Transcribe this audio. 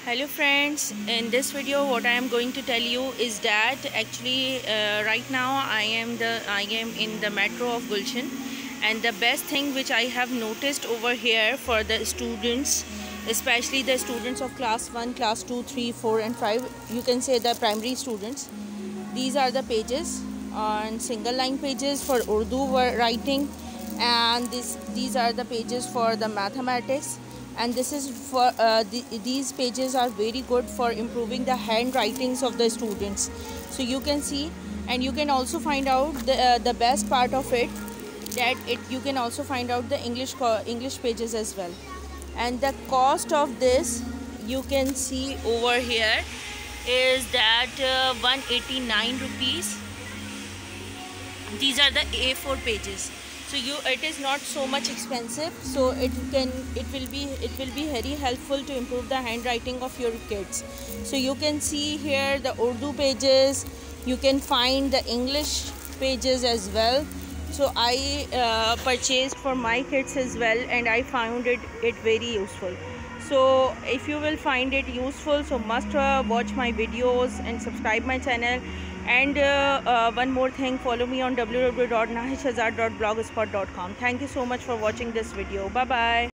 Hello friends, in this video what I am going to tell you is that actually right now I am in the metro of Gulshan, and the best thing which I have noticed over here for the students, especially the students of class 1, class 2, 3, 4 and 5, you can say the primary students, these are the pages on single line pages for Urdu writing, and these are the pages for the mathematics, and this is for these pages are very good for improving the handwritings of the students. So you can see, and you can also find out the best part of it, that you can also find out the English pages as well. And the cost of this, you can see over here, is that 189 rupees. These are the A4 pages, so it is not so much expensive, so it will be very helpful to improve the handwriting of your kids. So you can see here the Urdu pages, you can find the English pages as well. So I purchased for my kids as well, and I found it very useful. So if you will find it useful, so must watch my videos and subscribe my channel. And one more thing, follow me on www.nahishazad.blogspot.com. Thank you so much for watching this video. Bye bye.